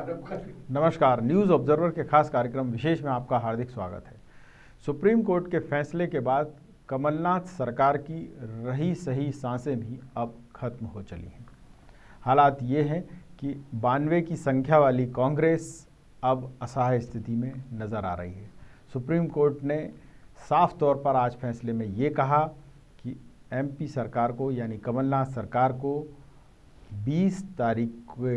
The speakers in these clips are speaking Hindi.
नमस्कार, न्यूज़ ऑब्जर्वर के खास कार्यक्रम विशेष में आपका हार्दिक स्वागत है। सुप्रीम कोर्ट के फैसले के बाद कमलनाथ सरकार की रही सही सांसें भी अब खत्म हो चली हैं। हालात ये हैं कि 92 की संख्या वाली कांग्रेस अब असहाय स्थिति में नज़र आ रही है। सुप्रीम कोर्ट ने साफ तौर पर आज फैसले में ये कहा कि एमपी सरकार को यानी कमलनाथ सरकार को 20 तारीख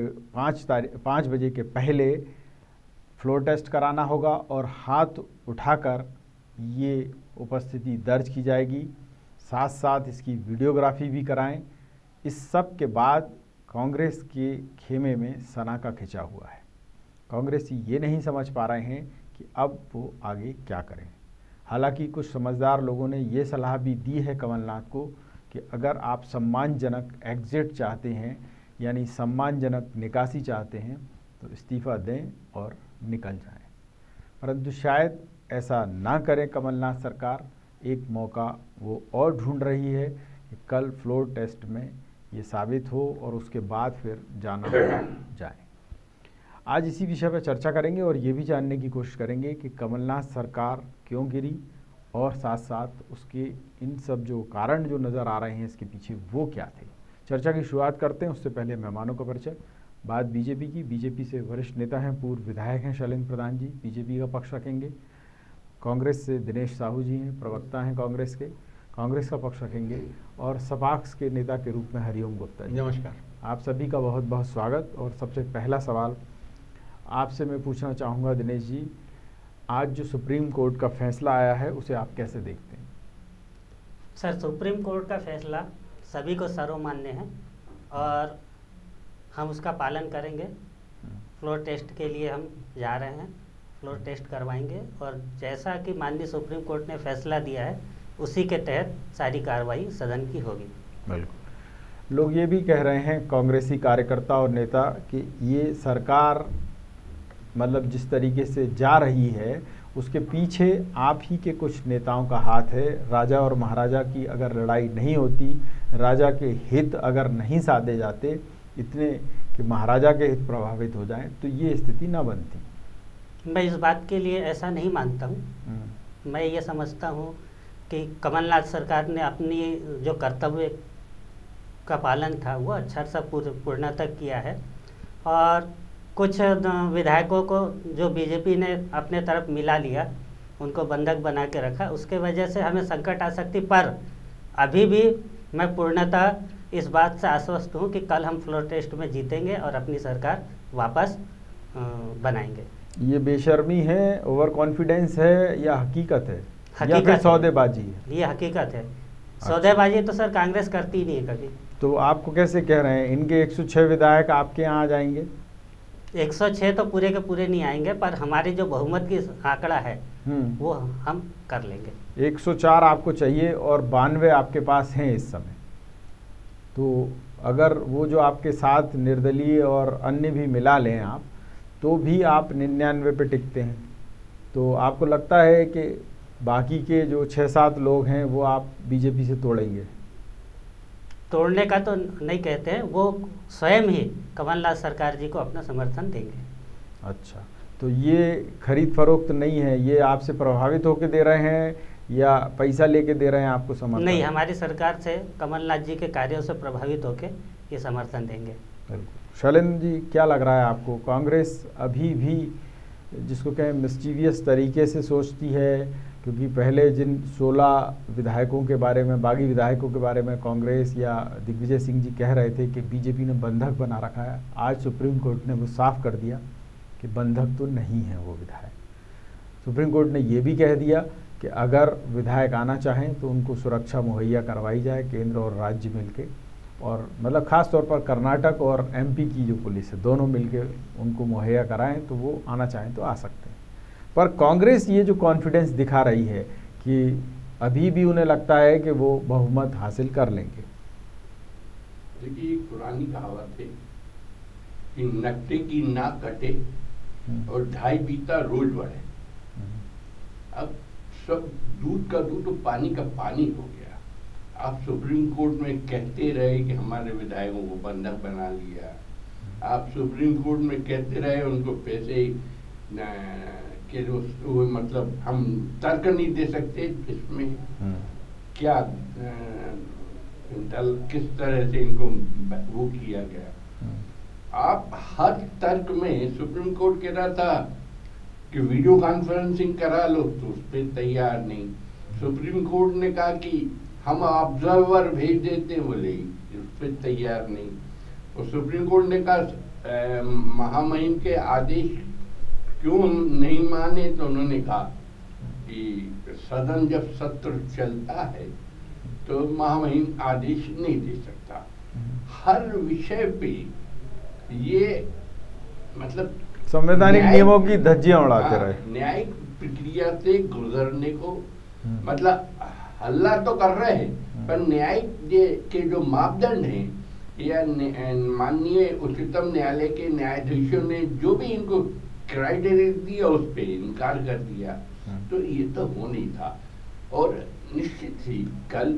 को 5 बजे के पहले फ्लोर टेस्ट कराना होगा और हाथ उठाकर ये उपस्थिति दर्ज की जाएगी, साथ साथ इसकी वीडियोग्राफी भी कराएं। इस सब के बाद कांग्रेस के खेमे में सनाका खिंचा हुआ है। कांग्रेसी ये नहीं समझ पा रहे हैं कि अब वो आगे क्या करें। हालांकि कुछ समझदार लोगों ने ये सलाह भी दी है कमलनाथ को कि अगर आप सम्मानजनक एग्जिट चाहते हैं यानी सम्मानजनक निकासी चाहते हैं तो इस्तीफ़ा दें और निकल जाएं। परंतु शायद ऐसा ना करें कमलनाथ सरकार। एक मौका वो और ढूंढ रही है कि कल फ्लोर टेस्ट में ये साबित हो और उसके बाद फिर जाना जाए। आज इसी विषय पर चर्चा करेंगे और ये भी जानने की कोशिश करेंगे कि कमलनाथ सरकार क्यों गिरी और साथ साथ उसके इन सब जो कारण जो नज़र आ रहे हैं इसके पीछे वो क्या थे। चर्चा की शुरुआत करते हैं, उससे पहले मेहमानों का परिचय। बात बीजेपी की। बीजेपी से वरिष्ठ नेता हैं, पूर्व विधायक हैं शैलेंद्र प्रधान जी, बीजेपी का पक्ष रखेंगे। कांग्रेस से दिनेश साहू जी हैं, प्रवक्ता हैं कांग्रेस के, कांग्रेस का पक्ष रखेंगे। और सपाक्स के नेता के रूप में हरिओम गुप्ता जी। नमस्कार। आप सभी का बहुत बहुत स्वागत। और सबसे पहला सवाल आपसे मैं पूछना चाहूँगा दिनेश जी, आज जो सुप्रीम कोर्ट का फैसला आया है उसे आप कैसे देखते हैं? सर, सुप्रीम कोर्ट का फैसला सभी को सर्वमान्य है और हम उसका पालन करेंगे। फ्लोर टेस्ट के लिए हम जा रहे हैं, फ्लोर टेस्ट करवाएंगे और जैसा कि माननीय सुप्रीम कोर्ट ने फैसला दिया है उसी के तहत सारी कार्रवाई सदन की होगी। बिल्कुल। लोग ये भी कह रहे हैं कांग्रेसी कार्यकर्ता और नेता कि ये सरकार मतलब जिस तरीके से जा रही है उसके पीछे आप ही के कुछ नेताओं का हाथ है। राजा और महाराजा की अगर लड़ाई नहीं होती, राजा के हित अगर नहीं साधे जाते इतने कि महाराजा के हित प्रभावित हो जाएं तो ये स्थिति ना बनती। मैं इस बात के लिए ऐसा नहीं मानता हूँ। मैं ये समझता हूँ कि कमलनाथ सरकार ने अपनी जो कर्तव्य का पालन था वो अच्छा सा पूर्णतः किया है और कुछ विधायकों को जो बीजेपी ने अपने तरफ मिला लिया, उनको बंधक बना के रखा, उसके वजह से हमें संकट आ सकती। पर अभी भी मैं पूर्णतः इस बात से आश्वस्त हूँ कि कल हम फ्लोर टेस्ट में जीतेंगे और अपनी सरकार वापस बनाएंगे। ये बेशर्मी है, ओवर कॉन्फिडेंस है या हकीकत है? हकीकत या फिर सौदेबाजी है? ये हकीकत है। सौदेबाजी तो सर कांग्रेस करती ही नहीं है कभी। तो आपको कैसे कह रहे हैं इनके 106 विधायक आपके यहाँ आ जाएंगे? 106 तो पूरे के पूरे नहीं आएंगे, पर हमारी जो बहुमत की आंकड़ा है वो हम कर लेंगे। 104 आपको चाहिए और 92 आपके पास हैं इस समय। तो अगर वो जो आपके साथ निर्दलीय और अन्य भी मिला लें आप, तो भी आप 99 पे टिकते हैं। तो आपको लगता है कि बाकी के जो 6-7 लोग हैं वो आप बीजेपी से तोड़ेंगे? तोड़ने का तो नहीं कहते हैं, वो स्वयं ही कमलनाथ सरकार जी को अपना समर्थन देंगे। अच्छा, तो ये खरीद फरोख्त नहीं है, ये आपसे प्रभावित होकर दे रहे हैं या पैसा लेके दे रहे हैं आपको समर्थन? नहीं, हमारी सरकार से कमलनाथ जी के कार्यों से प्रभावित होकर ये समर्थन देंगे। बिल्कुल। शैलेंद्र जी, क्या लग रहा है आपको? कांग्रेस अभी भी जिसको कहें मिस्चीवियस तरीके से सोचती है, क्योंकि पहले जिन 16 विधायकों के बारे में, बागी विधायकों के बारे में कांग्रेस या दिग्विजय सिंह जी कह रहे थे कि बीजेपी ने बंधक बना रखा है, आज सुप्रीम कोर्ट ने वो साफ कर दिया कि बंधक तो नहीं है वो विधायक। सुप्रीम कोर्ट ने ये भी कह दिया कि अगर विधायक आना चाहें तो उनको सुरक्षा मुहैया करवाई जाए, केंद्र और राज्य मिलके, और मतलब ख़ास तौर पर कर्नाटक और एमपी की जो पुलिस है दोनों मिलके उनको मुहैया कराएं तो वो आना चाहें तो आ सकते हैं। पर कांग्रेस ये जो कॉन्फिडेंस दिखा रही है कि अभी भी उन्हें लगता है कि वो बहुमत हासिल कर लेंगे। देखिए, एक पुरानी कहावत है कि नकटे की नाक कटे और 2.5 बीता रोज बढ़े। अब सब दूध का दूध तो पानी का पानी हो गया। आप सुप्रीम कोर्ट में कहते रहे कि हमारे विधायकों को बंधक बना लिया, आप सुप्रीम कोर्ट में कहते रहे उनको पैसे के वो मतलब हम तर्क नहीं दे सकते इसमें क्या किस तरह से इनको वो किया गया। आप हर तर्क में सुप्रीम कोर्ट कह रहा था कि वीडियो कॉन्फ्रेंसिंग करा लो, तो उस पर तैयार नहीं। सुप्रीम कोर्ट ने कहा कि हम ऑब्जर्वर भेज देते हैं, बोले उस पर तैयार नहीं। और सुप्रीम कोर्ट ने कहा महामहिम के आदेश क्यों नहीं माने, तो उन्होंने कहा कि सदन जब सत्र चलता है तो महामहिम आदेश नहीं दे सकता। हर विषय पे ये मतलब संवैधानिक नियमों की धज्जियां उड़ाते रहे, न्यायिक प्रक्रिया से गुजरने को मतलब हल्ला तो कर रहे हैं, पर न्यायिक के जो मापदंड हैं या माननीय उच्चतम न्यायालय के न्यायाधीशों ने जो भी इनको क्राइटेरिया दिया उस पे इनकार कर दिया, तो ये तो हो नहीं था। और निश्चित ही कल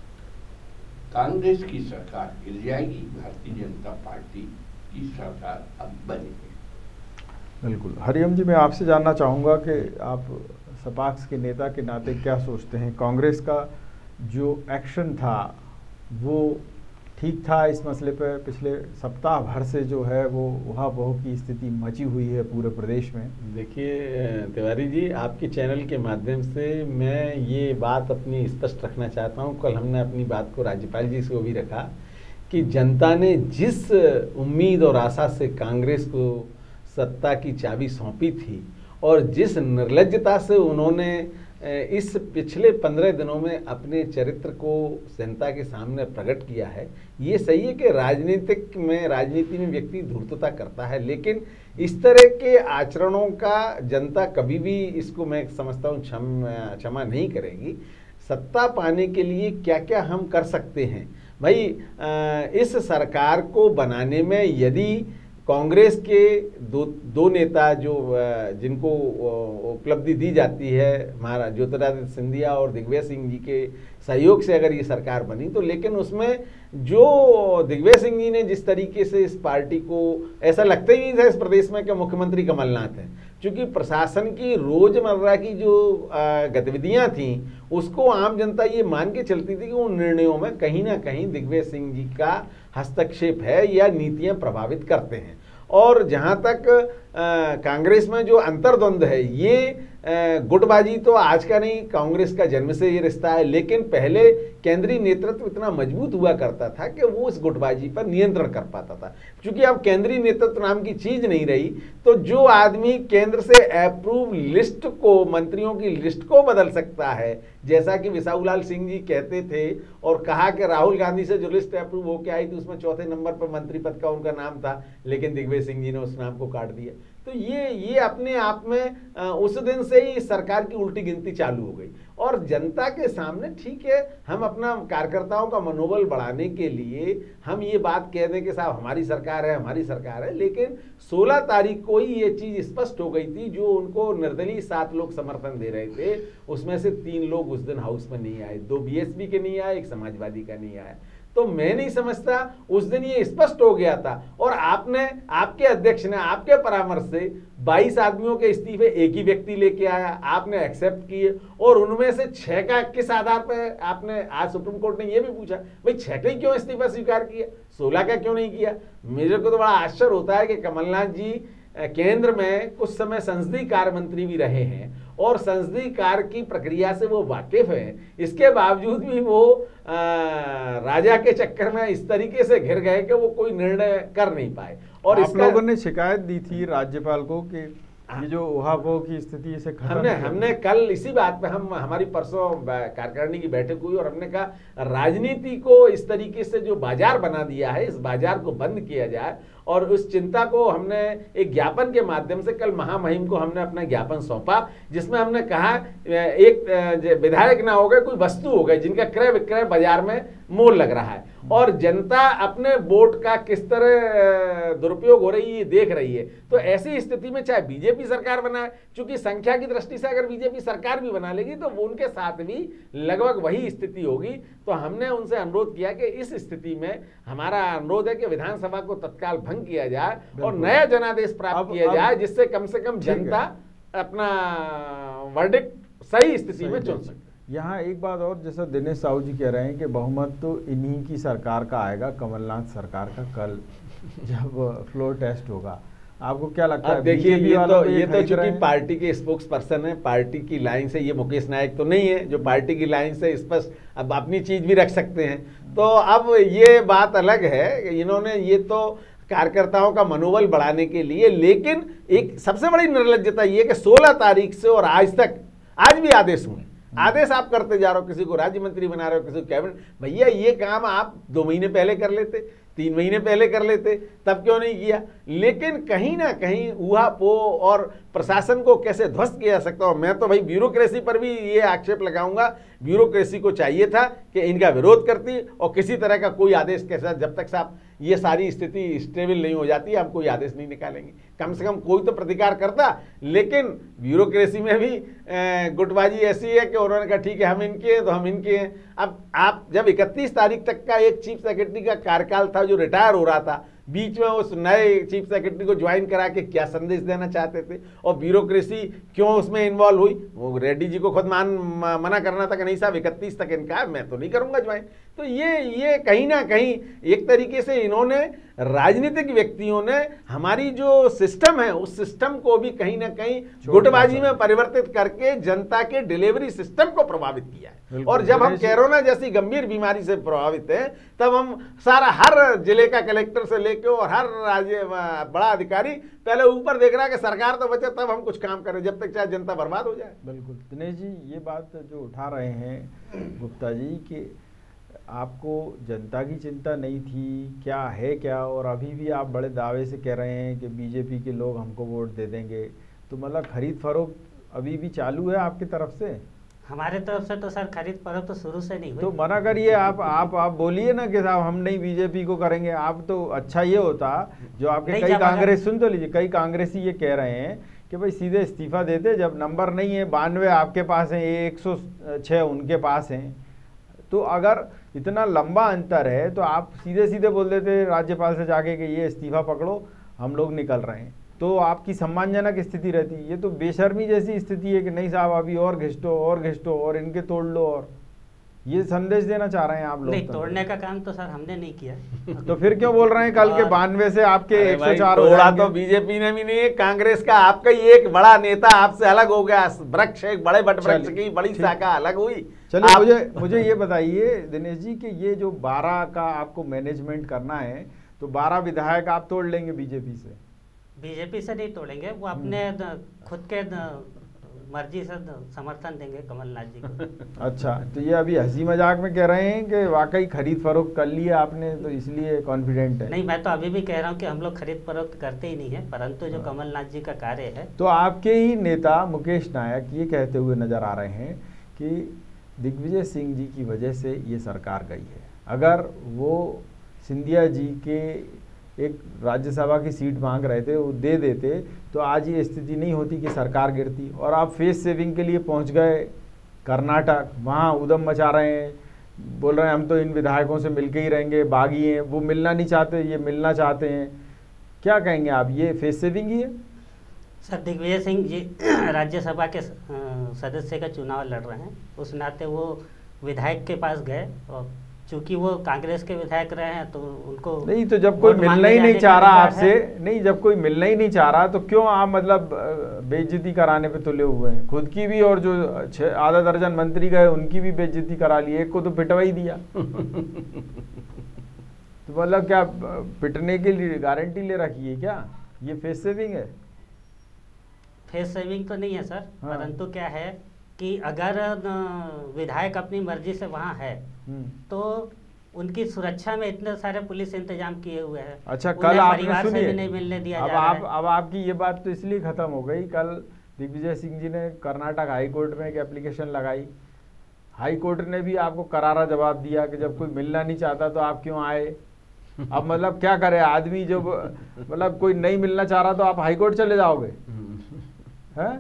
कांग्रेस की सरकार गिर जाएगी, भारतीय जनता पार्टी की सरकार अब बनेगी। बिल्कुल। हरिओम जी, मैं आपसे जानना चाहूँगा कि आप सपाक्स के नेता के नाते क्या सोचते हैं, कांग्रेस का जो एक्शन था वो ठीक था इस मसले पर? पिछले सप्ताह भर से जो है वो उहा-पोह की स्थिति मची हुई है पूरे प्रदेश में। देखिए तिवारी जी, आपके चैनल के माध्यम से मैं ये बात अपनी स्पष्ट रखना चाहता हूँ। कल हमने अपनी बात को राज्यपाल जी से भी रखा कि जनता ने जिस उम्मीद और आशा से कांग्रेस को सत्ता की चाबी सौंपी थी और जिस निर्लज्जता से उन्होंने इस पिछले 15 दिनों में अपने चरित्र को जनता के सामने प्रकट किया है। ये सही है कि राजनीति में व्यक्ति धूर्तता करता है, लेकिन इस तरह के आचरणों का जनता कभी भी, इसको मैं समझता हूँ, क्षमा नहीं करेगी। सत्ता पाने के लिए क्या क्या हम कर सकते हैं भाई, इस सरकार को बनाने में यदि कांग्रेस के दो नेता जो जिनको उपलब्धि दी जाती है, महाराज ज्योतिरादित्य सिंधिया और दिग्विजय सिंह जी के सहयोग से अगर ये सरकार बनी, तो लेकिन उसमें जो दिग्विजय सिंह जी ने जिस तरीके से इस पार्टी को, ऐसा लगता ही नहीं था इस प्रदेश में कि मुख्यमंत्री कमलनाथ हैं, क्योंकि प्रशासन की रोजमर्रा की जो गतिविधियां थीं उसको आम जनता ये मान के चलती थी कि उन निर्णयों में कहीं ना कहीं दिग्विजय सिंह जी का हस्तक्षेप है या नीतियां प्रभावित करते हैं। और जहां तक कांग्रेस में जो अंतर्द्वंद है, ये गुटबाजी तो आज का नहीं, कांग्रेस का जन्म से ये रिश्ता है, लेकिन पहले केंद्रीय नेतृत्व इतना मजबूत हुआ करता था कि वो इस गुटबाजी पर नियंत्रण कर पाता था। क्योंकि अब केंद्रीय नेतृत्व नाम की चीज नहीं रही, तो जो आदमी केंद्र से अप्रूव लिस्ट को, मंत्रियों की लिस्ट को बदल सकता है, जैसा कि विसाहुलाल सिंह जी कहते थे और कहा कि राहुल गांधी से जो लिस्ट अप्रूव होकर आई थी उसमें चौथे नंबर पर मंत्री पद का उनका नाम था, लेकिन दिग्विजय सिंह जी ने उस नाम को काट दिया। तो ये अपने आप में उस दिन से ही सरकार की उल्टी गिनती चालू हो गई। और जनता के सामने, ठीक है, हम अपना कार्यकर्ताओं का मनोबल बढ़ाने के लिए हम ये बात कह दें कि साहब हमारी सरकार है, हमारी सरकार है, लेकिन 16 तारीख को ही ये चीज स्पष्ट हो गई थी। जो उनको निर्दलीय 7 लोग समर्थन दे रहे थे, उसमें से 3 लोग उस दिन हाउस में नहीं आए, 2 बीएसपी के नहीं आए, 1 समाजवादी का नहीं आया। तो मैं नहीं समझता, उस दिन ये स्पष्ट हो गया था। और आपने, आपके अध्यक्ष ने आपके परामर्श से 22 आदमियों के इस्तीफे एक ही व्यक्ति लेके आया, आपने एक्सेप्ट किए, और उनमें से 6 का किस आधार पर आपने, आज सुप्रीम कोर्ट ने ये भी पूछा भाई 6 का ही क्यों इस्तीफा स्वीकार किया, 16 का क्यों नहीं किया। मेरे को तो बड़ा आश्चर्य होता है कि कमलनाथ जी केंद्र में कुछ समय संसदीय कार्य मंत्री भी रहे हैं और संसदीय कार्य की प्रक्रिया से वो वाकिफ हैं, इसके बावजूद भी वो राजा के चक्कर में इस तरीके से घिर गए कि वो कोई निर्णय कर नहीं पाए। और आप लोगों ने शिकायत दी थी राज्यपाल को कि ये जो उहापोह की स्थिति से हमने कल इसी बात पे हमारी परसों कार्यकारिणी की बैठक हुई और हमने कहा राजनीति को इस तरीके से जो बाजार बना दिया है, इस बाजार को बंद किया जाए। और उस चिंता को हमने एक ज्ञापन के माध्यम से कल महामहिम को हमने अपना ज्ञापन सौंपा, जिसमें हमने कहा एक विधायक ना हो गए, कोई वस्तु हो गए जिनका क्रय विक्रय बाजार में मोल लग रहा है और जनता अपने वोट का किस तरह दुरुपयोग हो रही है देख रही है। तो ऐसी स्थिति में चाहे बीजेपी सरकार बनाए, चूंकि संख्या की दृष्टि से अगर बीजेपी सरकार भी बना लेगी तो वो उनके साथ भी लगभग वही स्थिति होगी। तो हमने उनसे अनुरोध किया कि इस स्थिति में हमारा अनुरोध है कि विधानसभा को तत्काल भंग किया जाए और बिल्कुल। नया जनादेश प्राप्त किया अब- जाए, जिससे कम से कम ठीक है। जनता अपना वर्डिक्ट सही स्थिति में चुन सके। यहाँ एक बात और, जैसा दिनेश साहू जी कह रहे हैं कि बहुमत तो इन्हीं की सरकार का आएगा, कमलनाथ सरकार का, कल जब फ्लोर टेस्ट होगा। आपको क्या लगता है? अब देखिए, BJP ये वालों तो को ये तो खरीद रहे चूंकि हैं? पार्टी के स्पोक्स पर्सन है, पार्टी की लाइन से, ये मुकेश नायक तो नहीं है जो पार्टी की लाइन से स्पष्ट अब अपनी चीज भी रख सकते हैं। तो अब ये बात अलग है कि इन्होंने ये तो कार्यकर्ताओं का मनोबल बढ़ाने के लिए, लेकिन एक सबसे बड़ी निर्लज्जता ये कि 16 तारीख से और आज तक आज भी आदेश हुए, आदेश आप करते जा रहे हो, किसी को राज्य मंत्री बना रहे हो, किसी को कैबिनेट। भैया ये काम आप 2 महीने पहले कर लेते, 3 महीने पहले कर लेते, तब क्यों नहीं किया? लेकिन कहीं ना कहीं ऊहापोह और प्रशासन को कैसे ध्वस्त किया जा सकता हो। मैं तो भाई ब्यूरोक्रेसी पर भी ये आक्षेप लगाऊंगा, ब्यूरोक्रेसी को चाहिए था कि इनका विरोध करती और किसी तरह का कोई आदेश के साथ, जब तक साहब ये सारी स्थिति स्टेबल नहीं हो जाती हम कोई आदेश नहीं निकालेंगे। कम से कम कोई तो प्रतिकार करता, लेकिन ब्यूरोक्रेसी में भी गुटबाजी ऐसी है कि उन्होंने कहा ठीक है हम इनके हैं तो हम इनके हैं। अब आप जब 31 तारीख तक का एक चीफ सेक्रेटरी का कार्यकाल था जो रिटायर हो रहा था, बीच में उस नए चीफ सेक्रेटरी को ज्वाइन करा के क्या संदेश देना चाहते थे, और ब्यूरोक्रेसी क्यों उसमें इन्वॉल्व हुई? वो रेड्डी जी को खुद मना करना था कि नहीं साहब 31 तक इनका है, मैं तो नहीं करूंगा ज्वाइन। तो ये कहीं ना कहीं एक तरीके से इन्होंने, राजनीतिक व्यक्तियों ने हमारी जो सिस्टम है उस सिस्टम को भी कहीं ना कहीं गुटबाजी में परिवर्तित करके जनता के डिलीवरी सिस्टम को प्रभावित किया है। और जब हम कोरोना जैसी गंभीर बीमारी से प्रभावित हैं, तब हम सारा हर जिले का कलेक्टर से लेके और हर राज्य बड़ा अधिकारी पहले ऊपर देख रहा है कि सरकार तो बचे तब हम कुछ काम करें, जब तक चाहे जनता बर्बाद हो जाए। बिल्कुल। दिनेश जी, ये बात जो उठा रहे हैं गुप्ता जी कि आपको जनता की चिंता नहीं थी, क्या है क्या, और अभी भी आप बड़े दावे से कह रहे हैं कि बीजेपी के लोग हमको वोट दे देंगे, तो मतलब खरीद फरोख्त अभी भी चालू है आपकी तरफ से? हमारे तरफ से तो सर खरीद फरोख्त तो शुरू से नहीं हुई। तो मना करिए, आप बोलिए ना कि साहब हम नहीं बीजेपी को करेंगे। आप तो अच्छा ये होता जो आपके कई कांग्रेस, सुन तो लीजिए, कई कांग्रेसी ये कह रहे हैं कि भाई सीधे इस्तीफा देते, जब नंबर नहीं है 92 आपके पास है, 106 उनके पास हैं, तो अगर इतना लंबा अंतर है तो आप सीधे सीधे बोल देते राज्यपाल से जाके कि ये इस्तीफा पकड़ो, हम लोग निकल रहे हैं, तो आपकी सम्मानजनक स्थिति रहती। ये तो बेशर्मी जैसी स्थिति है कि नहीं साहब अभी और घिसटो और इनके तोड़ लो, और ये संदेश देना चाह रहे हैं आप लोग? नहीं, तोड़ने का काम तो सर हमने नहीं किया। तो फिर क्यों बोल रहे हैं कल के 92 से आपके 104 हो तोड़ा जाएंगे? तो बीजेपी ने भी नहीं, कांग्रेस का आपका ही एक बड़ा नेता आपसे अलग हो गया, वृक्ष, एक बड़े बट वृक्ष की बड़ी शाखा अलग हुई। चलिए मुझे ये बताइए दिनेश जी कि ये जो 12 का आपको मैनेजमेंट करना है, तो 12 विधायक आप तोड़ लेंगे बीजेपी से? बीजेपी से नहीं तोड़ेंगे, वो अपने खुद के मर्जी से समर्थन देंगे कमलनाथ जी को। अच्छा, तो ये अभी हंसी मजाक में कह रहे हैं कि वाकई खरीद फरोख्त कर लिया आपने तो इसलिए कॉन्फिडेंट है? नहीं, मैं तो अभी भी कह रहा हूँ कि हम लोग खरीद फरोख्त करते ही नहीं है, परंतु जो कमलनाथ जी का कार्य है। तो आपके ही नेता मुकेश नायक ये कहते हुए नजर आ रहे हैं कि दिग्विजय सिंह जी की वजह से ये सरकार गई है। अगर वो सिंधिया जी के एक राज्यसभा की सीट मांग रहे थे, वो दे देते तो आज ये स्थिति नहीं होती कि सरकार गिरती। और आप फेस सेविंग के लिए पहुंच गए कर्नाटक, वहाँ उधम मचा रहे हैं, बोल रहे हैं हम तो इन विधायकों से मिलके ही रहेंगे, बागी हैं, वो मिलना नहीं चाहते, ये मिलना चाहते हैं। क्या कहेंगे आप, ये फेस सेविंग ही है? सर, दिग्विजय सिंह जी राज्यसभा के सदस्य का चुनाव लड़ रहे हैं, उस नाते वो विधायक के पास गए, और चूंकि वो कांग्रेस के विधायक रहे हैं तो उनको नहीं, तो जब कोई मिलना ही नहीं चाह रहा आपसे, नहीं जब कोई मिलना ही नहीं चाह रहा तो क्यों आप मतलब बेइज्जती कराने पे तुले हुए हैं? खुद की भी और जो आधा दर्जन मंत्री गए उनकी भी बेइज्जती करा ली, एक को तो पिटवा ही दिया। तो मतलब क्या पिटने के लिए गारंटी ले रखी है क्या? ये फेस सेविंग है? फेस सेविंग तो नहीं है सर। हाँ। परंतु क्या है कि अगर विधायक अपनी मर्जी से वहाँ है तो उनकी सुरक्षा में इतने सारे पुलिस इंतजाम किए हुए हैं। अच्छा, कल आपने परिवार से सुनिए, भी नहीं मिलने दिया अब जा रहा है। अब आपकी ये बात तो इसलिए खत्म हो गई, कल दिग्विजय सिंह जी ने कर्नाटक हाई कोर्ट में एक एप्लीकेशन लगाई, हाई कोर्ट ने भी आपको करारा जवाब दिया कि जब कोई मिलना नहीं चाहता तो आप क्यों आए। अब मतलब क्या करे आदमी, जब मतलब कोई नहीं मिलना चाह रहा तो आप हाई कोर्ट चले जाओगे? हैं?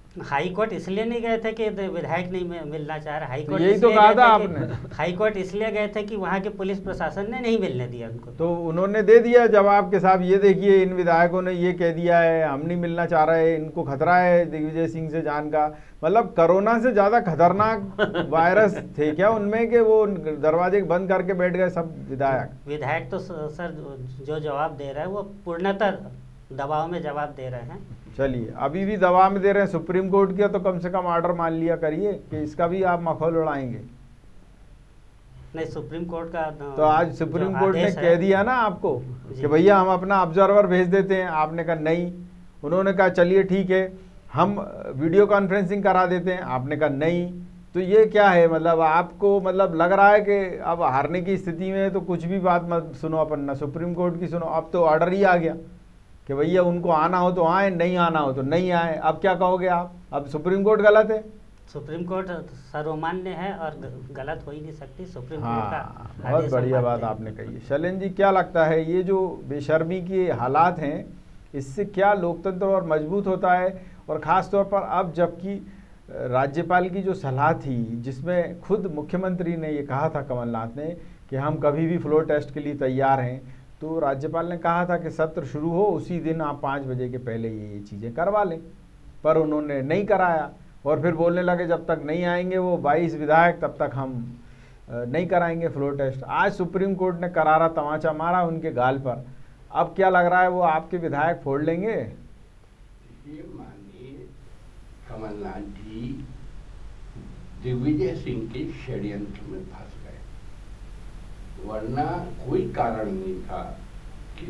हाई कोर्ट इसलिए नहीं गए थे कि विधायक नहीं मिलना चाह रहा, हाई कोर्ट यही तो इसलिए कहा गए था थे कि आपने। हाई कोर्ट इसलिए गए थे कि वहाँ के पुलिस प्रशासन ने नहीं मिलने दिया उनको। तो उन्होंने दे दिया जवाब के साहब, ये देखिए इन विधायकों ने ये कह दिया है, हम नहीं मिलना चाह रहे, इनको खतरा है दिग्विजय सिंह से जान का। मतलब कोरोना से ज्यादा खतरनाक वायरस थे क्या उनमें कि वो दरवाजे बंद करके बैठ गए सब विधायक? विधायक तो सर जो जवाब दे रहे हैं वो पूर्णतः दबाव में जवाब दे रहे हैं। चलिए, अभी भी दबाव में दे रहे हैं। सुप्रीम कोर्ट किया तो कम से कम ऑर्डर मान लिया करिए कि इसका भी आप मखौल उड़ाएंगे। नहीं, सुप्रीम कोर्ट का तो आज सुप्रीम कोर्ट ने कह दिया ना आपको कि भैया हम अपना ऑब्जर्वर भेज देते हैं, आपने कहा नहीं। उन्होंने कहा चलिए ठीक है हम वीडियो कॉन्फ्रेंसिंग करा देते हैं, आपने कहा नहीं। तो ये क्या है, मतलब आपको मतलब लग रहा है कि अब हारने की स्थिति में तो कुछ भी बात मत सुनो अपन ना, सुप्रीम कोर्ट की सुनो। अब तो ऑर्डर ही आ गया कि भैया उनको आना हो तो आए, नहीं आना हो तो नहीं आए। अब क्या कहोगे आप? अब सुप्रीम कोर्ट गलत है? सुप्रीम कोर्ट सर्वमान्य है और गलत हो ही नहीं सकती सुप्रीम कोर्ट का। हाँ, बहुत बढ़िया बात आपने कही है। शैलेंद्र जी, क्या लगता है ये जो बेशर्मी के हालात हैं इससे क्या लोकतंत्र और मजबूत होता है? और ख़ास तौर पर अब जबकि राज्यपाल की जो सलाह थी जिसमें खुद मुख्यमंत्री ने ये कहा था, कमलनाथ ने, कि हम कभी भी फ्लोर टेस्ट के लिए तैयार हैं, तो राज्यपाल ने कहा था कि सत्र शुरू हो उसी दिन आप 5 बजे के पहले ये चीज़ें करवा लें, पर उन्होंने नहीं कराया और फिर बोलने लगे जब तक नहीं आएंगे वो 22 विधायक तब तक हम नहीं कराएंगे फ्लोर टेस्ट। आज सुप्रीम कोर्ट ने करारा तमाचा मारा उनके गाल पर। अब क्या लग रहा है वो आपके विधायक फोड़ लेंगे? ये मानिए कमलनाथ जी दिग्विजय सिंह के षड्यंत्र में फंस गए, वरना कोई कारण नहीं था कि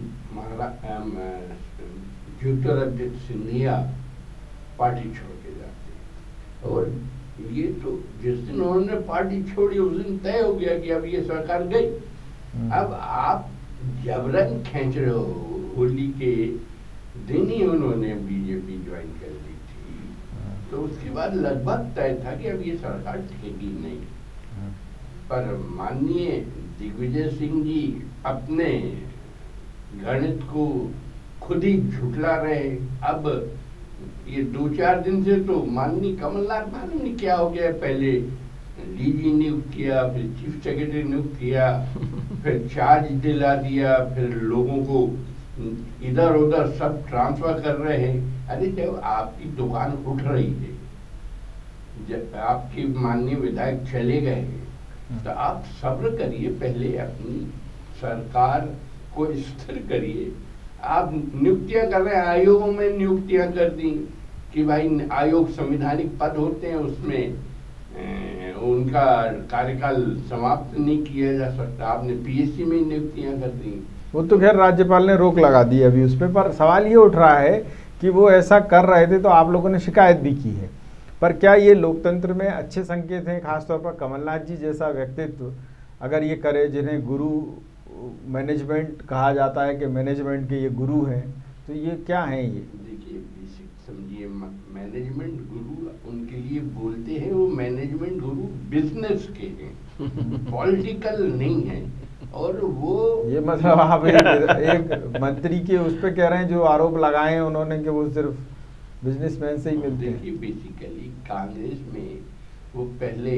ज्योतिरादित्य सिंधिया पार्टी छोड़ के जाते। और ये तो जिस दिन उन्होंने पार्टी छोड़ी उस दिन तय हो गया कि अब ये सरकार गई। अब आप जबरन खींच रहे हो, होली के दिन ही उन्होंने बीजेपी ज्वाइन कर ली थी, तो उसके बाद लगभग तय था कि अब ये सरकार टिकेगी नहीं। पर माननीय दिग्विजय सिंह जी अपने गणित को खुद ही झुठला रहे। अब ये 2-4 दिन से तो माननीय कमलनाथ मालूम नहीं क्या हो गया, पहले डीजी नियुक्त किया, फिर चीफ सेक्रेटरी नियुक्त किया, फिर चार्ज दिला दिया, फिर लोगों को इधर उधर सब ट्रांसफर कर रहे हैं। अरे जब आपकी दुकान उठ रही है, जब आपके माननीय विधायक चले गए तो आप सब्र करिए, पहले अपनी सरकार को स्थिर करिए। आप नियुक्तियां कर रहे हैं, आयोगों में नियुक्तियां कर दी कि भाई आयोग संवैधानिक पद होते हैं, उसमें उनका कार्यकाल समाप्त नहीं किया जा सकता। आपने पीएससी में नियुक्तियां कर दी। वो तो खैर राज्यपाल ने रोक लगा दी अभी उस पर सवाल ये उठ रहा है कि वो ऐसा कर रहे थे तो आप लोगों ने शिकायत भी की है, पर क्या ये लोकतंत्र में अच्छे संकेत हैं? खासतौर पर कमलनाथ जी जैसा व्यक्तित्व अगर ये करे, जिन्हें गुरु मैनेजमेंट कहा जाता है कि मैनेजमेंट के ये गुरु हैं, तो ये क्या हैं? ये देखिए बेसिक समझिए, मैनेजमेंट गुरु उनके लिए बोलते हैं, वो मैनेजमेंट गुरु बिजनेस के हैं, पॉलिटिकल नहीं है। और वो ये मतलब आप एक मंत्री के उस पे कह रहे हैं जो आरोप लगाए हैं उन्होंने कि वो सिर्फ बिजनेसमैन से ही मिलते हैं। देखिए बेसिकली कांग्रेस में वो पहले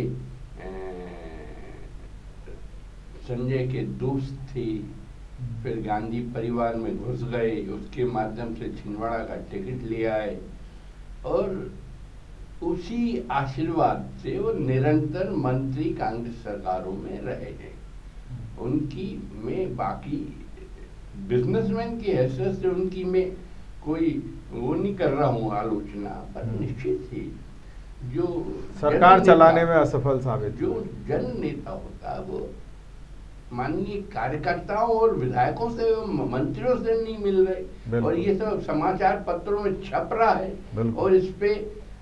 संजय के दोस्त थे, फिर गांधी परिवार में घुस गए, उसके माध्यम से छिंदवाड़ा का टिकट ले आए और उसी आशीर्वाद से वो निरंतर मंत्री कांग्रेस सरकारों में रहे हैं। उनकी में बाकी बिजनेसमैन की हैसियत से उनकी में कोई वो नहीं कर रहा हूँ आलोचना, पर निश्चित ही जो सरकार चलाने में असफल साबित, जो जन नेता होता है वो माननीय कार्यकर्ताओं और विधायकों से, मंत्रियों से नहीं मिल रहे, और ये सब समाचार पत्रों में छप रहा है और इस पे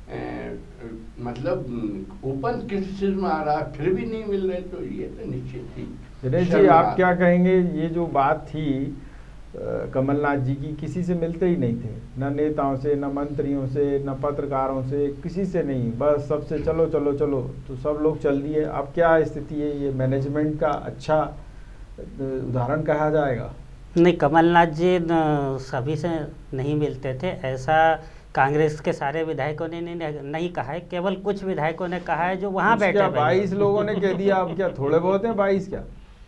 मतलब ओपन क्रिटिसिज्म आ रहा है, फिर भी नहीं मिल रहे, तो ये तो निश्चित ही। दिनेश जी, आप क्या कहेंगे? ये जो बात थी कमलनाथ जी की, किसी से मिलते ही नहीं थे, न नेताओं से, न मंत्रियों से, न पत्रकारों से, किसी से नहीं, बस सबसे चलो चलो चलो तो सब लोग चल दिए। अब क्या स्थिति है? ये मैनेजमेंट का अच्छा उदाहरण कहा जाएगा? नहीं, कमलनाथ जी सभी से नहीं मिलते थे, ऐसा कांग्रेस के सारे विधायकों ने नहीं कहा है, केवल कुछ विधायकों ने कहा है जो वहां बैठे हैं। 22 लोगों ने कह दिया, अब क्या थोड़े बहुत हैं 22? क्या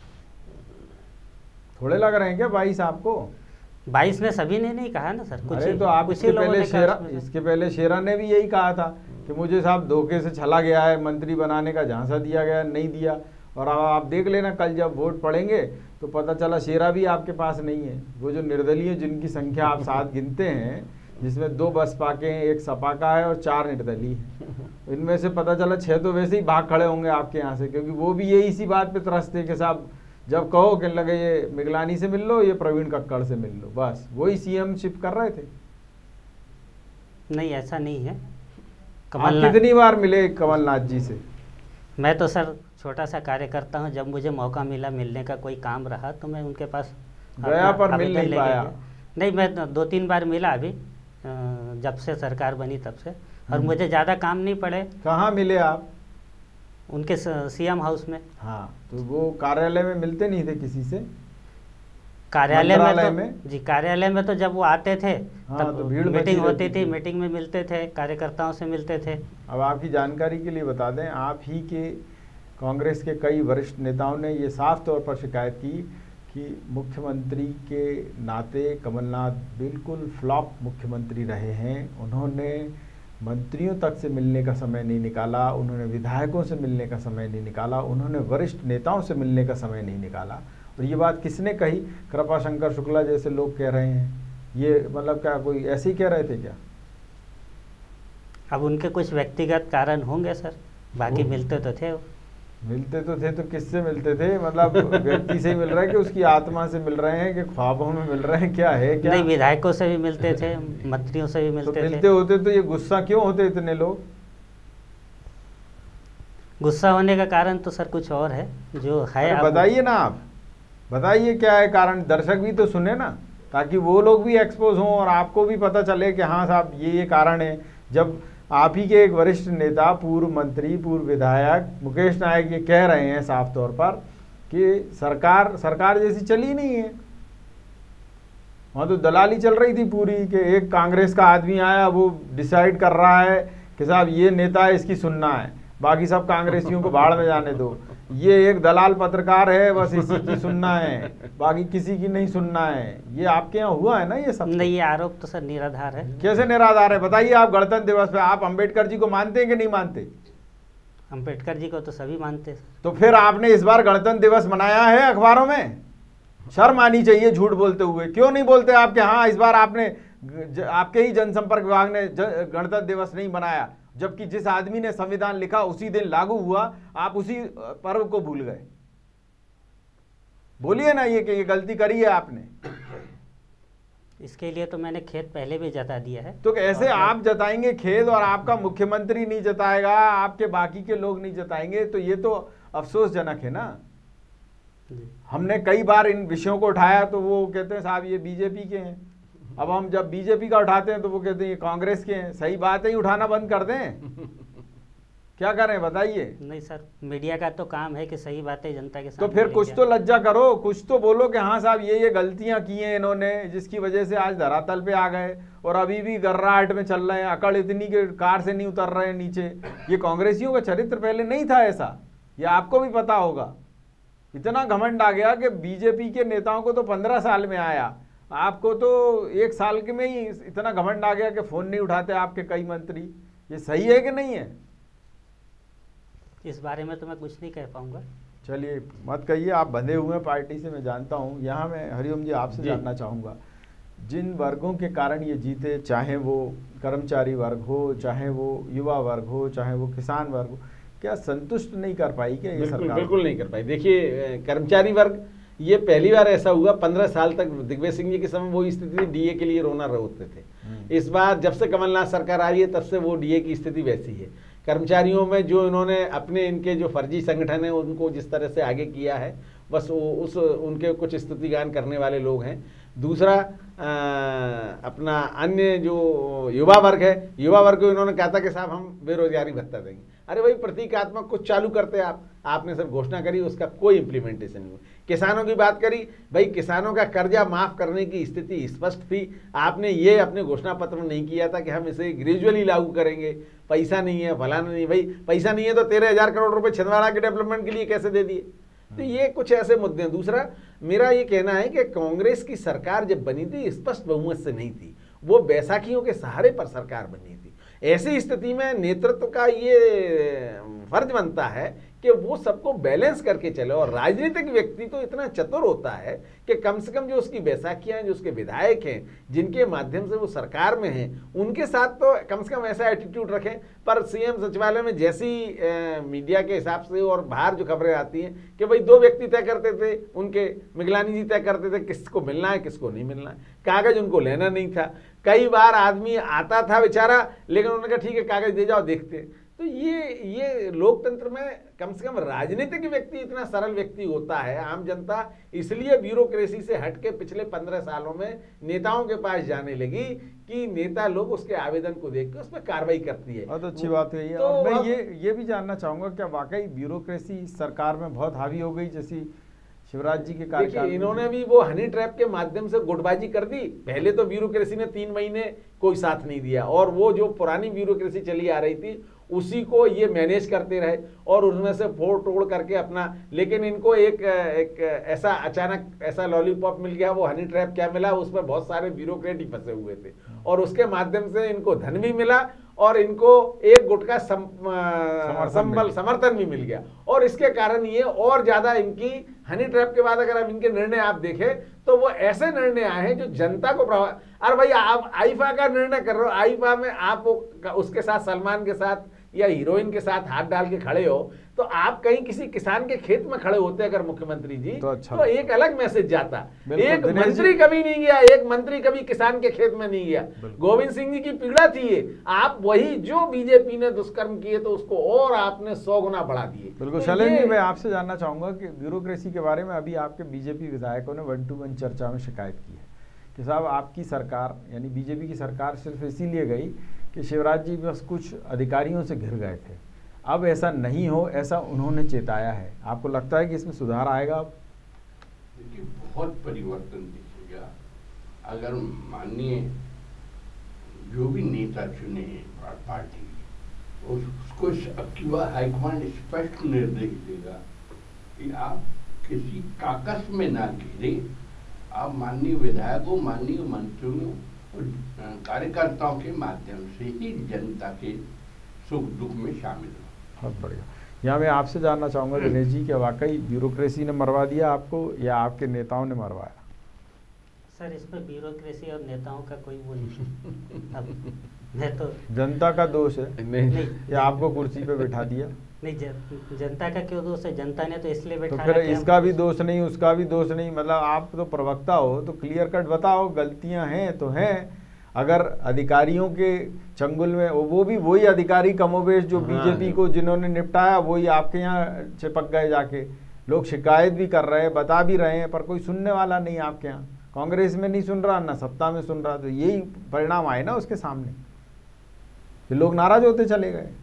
थोड़े लग रहे हैं क्या 22 आपको? 22 ने सभी ने नहीं कहा ना सर, कुछ अरे तो आप कुछ ही लोगों ने कहा उसमें। इसके पहले शेरा ने भी यही कहा था कि मुझे साहब धोखे से छला गया है, मंत्री बनाने का झांसा दिया गया, नहीं दिया। और अब आप देख लेना, कल जब वोट पड़ेंगे तो पता चला शेरा भी आपके पास नहीं है। वो जो निर्दलीय जिनकी संख्या आप 7 गिनते हैं, जिसमें 2 बसपा के हैं, 1 सपा का है और 4 निर्दलीय है, इनमें से पता चला 6 तो वैसे ही भाग खड़े होंगे आपके यहाँ से, क्योंकि वो भी यही इसी बात पे त्रस्त थे कि साहब जब कहो कि लगे ये मिगलानी से मिल लो, ये प्रवीण कक्कड़ से मिल लो, बस वही सीएम शिप कर रहे थे। नहीं, ऐसा नहीं है। आप कितनी बार मिले कमलनाथ जी से? मैं तो सर छोटा सा कार्यकर्ता हूँ, जब मुझे मौका मिला, मिलने का कोई काम रहा तो मैं उनके पास गया, पर मिल नहीं पाया। नहीं, मैं 2-3 बार मिला अभी, जब से सरकार बनी तब से, और मुझे ज़्यादा काम नहीं पड़े। कहाँ मिले आप? उनके सीएम हाउस में। हाँ, तो वो कार्यालय में मिलते नहीं थे किसी से? कार्यालय में जी, कार्यालय में तो जब वो आते थे हाँ, तब तो भीड़ मीटिंग मची होती रहती थी, थी। मीटिंग में मिलते थे, कार्यकर्ताओं से मिलते थे। अब आपकी जानकारी के लिए बता दें, आप ही के कांग्रेस के कई वरिष्ठ नेताओं ने ये साफ तौर पर शिकायत की कि मुख्यमंत्री के नाते कमलनाथ बिल्कुल फ्लॉप मुख्यमंत्री रहे हैं। उन्होंने मंत्रियों तक से मिलने का समय नहीं निकाला, उन्होंने विधायकों से मिलने का समय नहीं निकाला, उन्होंने वरिष्ठ नेताओं से मिलने का समय नहीं निकाला। और ये बात किसने कही? कृपा शंकर शुक्ला जैसे लोग कह रहे हैं। ये मतलब क्या कोई ऐसे ही कह रहे थे क्या? अब उनके कुछ व्यक्तिगत कारण होंगे सर, बाकी मिलते तो थे। मिलते तो थे, तो किससे मिलते थे? मतलब व्यक्ति से ही मिल रहे हैं कि उसकी आत्मा से मिल रहे हैं कि ख्वाबों में मिल रहे हैं, क्या है क्या? नहीं, विधायकों से भी मिलते थे, मंत्रियों से भी मिलते थे। मिलते होते तो ये गुस्सा क्यों होते इतने लोग? गुस्सा होने का कारण तो सर कुछ और है जो है। बताइए ना, आप बताइए क्या है कारण, दर्शक भी तो सुने ना, ताकि वो लोग भी एक्सपोज हों और आपको भी पता चले कि हाँ साहब ये कारण है। जब आप ही के एक वरिष्ठ नेता, पूर्व मंत्री, पूर्व विधायक मुकेश नायक ये कह रहे हैं साफ तौर पर कि सरकार जैसी चली नहीं है, वहाँ तो दलाली चल रही थी पूरी, कि एक कांग्रेस का आदमी आया, वो डिसाइड कर रहा है कि साहब ये नेता है, इसकी सुनना है, बाकी सब कांग्रेसियों को भाड़ में जाने दो। ये एक दलाल पत्रकार है, बस इसी की सुनना है, बाकी किसी की नहीं सुनना है। ये आपके यहाँ हुआ है ना ये सब? नहीं, ये आरोप तो सर निराधार है। कैसे निराधार है? बताइए। आप गणतंत्र दिवस पे आप अंबेडकर जी को मानते हैं कि नहीं मानते? अंबेडकर जी को तो सभी मानते हैं। तो फिर आपने इस बार गणतंत्र दिवस मनाया है अखबारों में? शर्म आनी चाहिए झूठ बोलते हुए। क्यों नहीं बोलते आप कि हाँ इस बार आपने, आपके ही जनसंपर्क विभाग ने गणतंत्र दिवस नहीं मनाया, जबकि जिस आदमी ने संविधान लिखा उसी दिन लागू हुआ, आप उसी पर्व को भूल गए। बोलिए ना ये कि ये गलती करी है आपने। इसके लिए तो मैंने खेद पहले भी जता दिया है। तो ऐसे आप जताएंगे खेद और आपका मुख्यमंत्री नहीं जताएगा, आपके बाकी के लोग नहीं जताएंगे, तो ये तो अफसोसजनक है ना। हमने कई बार इन विषयों को उठाया तो वो कहते हैं साहब ये बीजेपी के हैं। अब हम जब बीजेपी का उठाते हैं तो वो कहते हैं ये कांग्रेस के हैं। सही बात है, ही उठाना बंद कर दें। क्या करें बताइए? नहीं सर, मीडिया का तो काम है कि सही बातें जनता के तो सामने फिर लेके कुछ तो लज्जा करो, कुछ तो बोलो कि हाँ साहब ये गलतियां की हैं इन्होंने, जिसकी वजह से आज धरातल पे आ गए और अभी भी गर्राहट में चल रहे हैं, अकड़ इतनी के कार से नहीं उतर रहे हैं नीचे। ये कांग्रेसियों का चरित्र पहले नहीं था ऐसा, ये आपको भी पता होगा। इतना घमंड आ गया कि बीजेपी के नेताओं को तो 15 साल में आया, आपको तो 1 साल के में ही इतना घमंड आ गया कि फोन नहीं उठाते आपके कई मंत्री। ये सही है कि नहीं है? इस बारे में तो मैं कुछ नहीं कह पाऊंगा। चलिए मत कहिए, आप बंधे हुए हैं पार्टी से, मैं जानता हूं। यहाँ मैं हरिओम जी आपसे जानना चाहूँगा, जिन वर्गों के कारण ये जीते, चाहे वो कर्मचारी वर्ग हो, चाहे वो युवा वर्ग हो, चाहे वो किसान वर्ग हो, क्या संतुष्ट नहीं कर पाई क्या ये सरकार? बिल्कुल नहीं कर पाई। देखिए कर्मचारी वर्ग, ये पहली बार ऐसा हुआ, 15 साल तक दिग्विजय सिंह जी के समय वो स्थिति थी, डीए के लिए रोना रोते थे। इस बार जब से कमलनाथ सरकार आई है तब से वो डीए की स्थिति वैसी है। कर्मचारियों में जो इन्होंने अपने इनके जो फर्जी संगठन है उनको जिस तरह से आगे किया है, बस वो उनके कुछ स्तुतिगान करने वाले लोग हैं। दूसरा अपना अन्य जो युवा वर्ग है, युवा वर्ग को इन्होंने कहा था कि साहब हम बेरोजगारी भत्ता देंगे। अरे भाई प्रतीकात्मक कुछ चालू करते आपने सिर्फ घोषणा करी, उसका कोई इंप्लीमेंटेशन नहीं हुआ। किसानों की बात करी, भाई किसानों का कर्जा माफ करने की स्थिति स्पष्ट थी, आपने ये अपने घोषणा पत्र में नहीं किया था कि हम इसे ग्रेजुअली लागू करेंगे। पैसा नहीं है, फलाना नहीं, भाई पैसा नहीं है तो 13,000 करोड़ रुपए छिंदवाड़ा के डेवलपमेंट के लिए कैसे दे दिए? तो ये कुछ ऐसे मुद्दे हैं। दूसरा मेरा ये कहना है कि कांग्रेस की सरकार जब बनी थी स्पष्ट बहुमत से नहीं थी, वो बैसाखियों के सहारे पर सरकार बनी थी। ऐसी स्थिति में नेतृत्व का ये फर्ज बनता है कि वो सबको बैलेंस करके चले, और राजनीतिक व्यक्ति तो इतना चतुर होता है कि कम से कम जो उसकी बैसाखियां हैं, जो उसके विधायक हैं, जिनके माध्यम से वो सरकार में हैं, उनके साथ तो कम से कम ऐसा एटीट्यूड रखें। पर सीएम सचिवालय में जैसी मीडिया के हिसाब से और बाहर जो खबरें आती हैं कि भाई 2 व्यक्ति तय करते थे, उनके मिगलानी जी तय करते थे किसको मिलना है किसको नहीं मिलना है, कागज उनको लेना नहीं था। कई बार आदमी आता था बेचारा, लेकिन उन्होंने कहा ठीक है कागज दे जाओ देखते हैं। तो ये लोकतंत्र में कम से कम राजनीतिक व्यक्ति इतना सरल व्यक्ति होता है। आम जनता इसलिए ब्यूरोक्रेसी से हटके पिछले 15 सालों में नेताओं के पास जाने लगी कि नेता लोग उसके आवेदन को देख के उस पर कार्रवाई करती है। बहुत अच्छी बात है ये। तो और मैं ये भी जानना चाहूंगा क्या वाकई ब्यूरोक्रेसी सरकार में बहुत हावी हो गई जैसी शिवराज जी के कार्यकाल? इन्होंने भी वो हनी ट्रैप के माध्यम से गुटबाजी कर दी। पहले तो ब्यूरोक्रेसी ने 3 महीने कोई साथ नहीं दिया, और वो जो पुरानी ब्यूरोक्रेसी चली आ रही थी उसी को ये मैनेज करते रहे और उनमें से फोड़ तोड़ करके अपना। लेकिन इनको एक ऐसा अचानक ऐसा लॉलीपॉप मिल गया, वो हनी ट्रैप क्या मिला, उसमें बहुत सारे ब्यूरोक्रेट ही फंसे हुए थे, और उसके माध्यम से इनको धन भी मिला और इनको एक गुट का समर्थन भी मिल गया। और इसके कारण ये और ज्यादा इनकी हनी ट्रैप के बाद अगर हम इनके निर्णय आप देखें तो वो ऐसे निर्णय आए हैं जो जनता को प्रभाव। अरे भाई आप आईफा का निर्णय कर रहे हो, आईफा में आप उसके साथ सलमान के साथ या हीरोइन के साथ हाथ डाल के खड़े हो, तो आप कहीं किसी किसान के खेत में खड़े होते अगर मुख्यमंत्री जी तो, अच्छा तो एक अलग मैसेज जाता। एक मंत्री कभी नहीं गया, एक मंत्री कभी किसान के खेत में नहीं गया। गोविंद सिंह जी की पीड़ा थी ये, आप वही जो बीजेपी ने दुष्कर्म किए तो उसको और आपने 100 गुना बढ़ा दिए। बिल्कुल। शैलेंद्र जी, मैं आपसे जानना चाहूंगा कि ब्यूरोक्रेसी के बारे में अभी आपके बीजेपी विधायकों ने 1-to-1 चर्चा में शिकायत की है कि साहब आपकी सरकार यानी बीजेपी की सरकार सिर्फ इसीलिए गई कि शिवराज जी बस कुछ अधिकारियों से घिर गए थे। अब ऐसा नहीं हो, ऐसा उन्होंने चेताया है। आपको लगता है कि इसमें सुधार आएगा? देखिए बहुत परिवर्तन दिखेगा अगर माननीय जो भी नेता चुने हैं पार्टी, उसको अब की बार हाईकमांड स्पष्ट निर्देश देगा कि आप किसी काकस में ना घिरे, आप माननीय विधायकों, माननीय मंत्रियों और कार्यकर्ताओं के माध्यम से ही जनता के सुख दुख में शामिल हो। बहुत बढ़िया। यहाँ मैं आपसे जानना चाहूँगा दिनेश जी, क्या वाकई ब्यूरोक्रेसी ने मरवा दिया आपको या आपके नेताओं ने मरवाया? सर इसमें ब्यूरोक्रेसी और नेताओं का कोई वो नहीं। अब मैं तो जनता का दोष है नहीं या आपको कुर्सी पे बिठा दिया? नहीं, जनता का क्यों दोष है? जनता ने तो इसलिए बैठा। तो फिर इसका भी दोष नहीं, उसका भी दोष नहीं, मतलब आप तो प्रवक्ता हो तो क्लियर कट बताओ, गलतियां हैं तो हैं। अगर अधिकारियों के चंगुल में वो भी वही अधिकारी कमोबेश जो बीजेपी को जिन्होंने निपटाया वही आपके यहाँ चिपक गए जाके। लोग शिकायत भी कर रहे हैं, बता भी रहे हैं, पर कोई सुनने वाला नहीं आपके यहाँ। कांग्रेस में नहीं सुन रहा, ना सत्ता में सुन रहा, तो यही परिणाम आए ना उसके सामने, फिर लोग नाराज होते चले गए।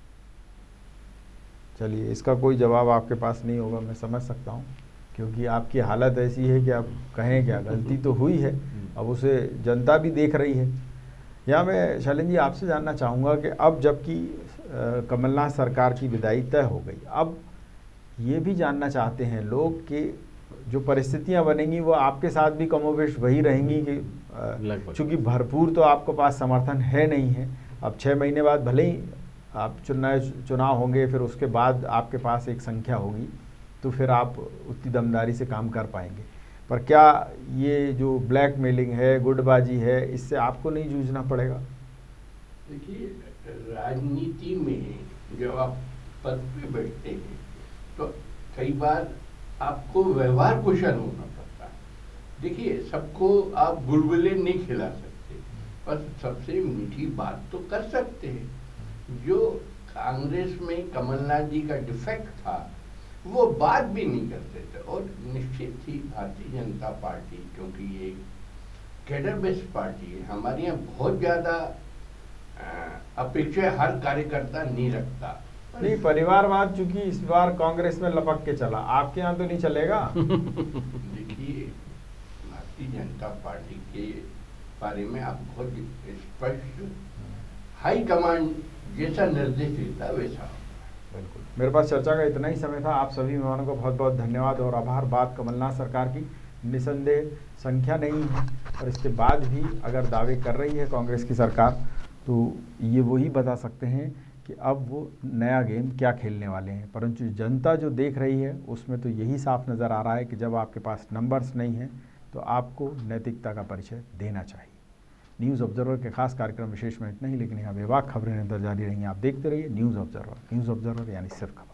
चलिए, इसका कोई जवाब आपके पास नहीं होगा, मैं समझ सकता हूँ, क्योंकि आपकी हालत ऐसी है कि आप कहें क्या, गलती तो हुई है, अब उसे जनता भी देख रही है। यहाँ मैं शैलेंद्र जी आपसे जानना चाहूँगा कि अब जबकि कमलनाथ सरकार की विदाई तय हो गई, अब ये भी जानना चाहते हैं लोग कि जो परिस्थितियाँ बनेंगी वो आपके साथ भी कमोबेश वही रहेंगी कि चूँकि भरपूर तो आपके पास समर्थन है नहीं है। अब 6 महीने बाद भले ही आप चुनाव होंगे, फिर उसके बाद आपके पास एक संख्या होगी, तो फिर आप उतनी दमदारी से काम कर पाएंगे। पर क्या ये जो ब्लैकमेलिंग है, गुटबाजी है, इससे आपको नहीं जूझना पड़ेगा? देखिए, राजनीति में जब आप पद पे बैठते हैं तो कई बार आपको व्यवहार कुशल होना पड़ता है। देखिए, सबको आप बुलबुले नहीं खिला सकते, पर सबसे मीठी बात तो कर सकते हैं। जो कांग्रेस में कमलनाथ जी का डिफेक्ट था वो बात भी नहीं करते थे, और निश्चित ही भारतीय जनता पार्टी, क्योंकि ये कैडर बेस्ड पार्टी है, हमारे यहाँ बहुत ज्यादा अपेक्षा हर कार्यकर्ता नहीं रखता। नहीं, परिवारवाद चूंकि इस बार कांग्रेस में लपक के चला, आपके यहाँ तो नहीं चलेगा। देखिए, भारतीय जनता पार्टी के बारे में आप बहुत स्पष्ट, हाई कमांड जैसा निर्देश देता वैसा। बिल्कुल, मेरे पास चर्चा का इतना ही समय था। आप सभी मेहमानों को बहुत बहुत धन्यवाद और आभार। बात कमलनाथ सरकार की निसंदेह संख्या नहीं है, और इसके बाद भी अगर दावे कर रही है कांग्रेस की सरकार, तो ये वही बता सकते हैं कि अब वो नया गेम क्या खेलने वाले हैं। परंतु जनता जो देख रही है उसमें तो यही साफ नज़र आ रहा है कि जब आपके पास नंबर्स नहीं हैं तो आपको नैतिकता का परिचय देना चाहिए। न्यूज़ ऑब्जर्वर के खास कार्यक्रम विशेष में इतना ही, लेकिन यहाँ बेबाक खबरें निरंतर जारी रहेंगी। आप देखते रहिए न्यूज़ ऑब्जर्वर। न्यूज़ ऑब्जर्वर यानी सिर्फ खबर।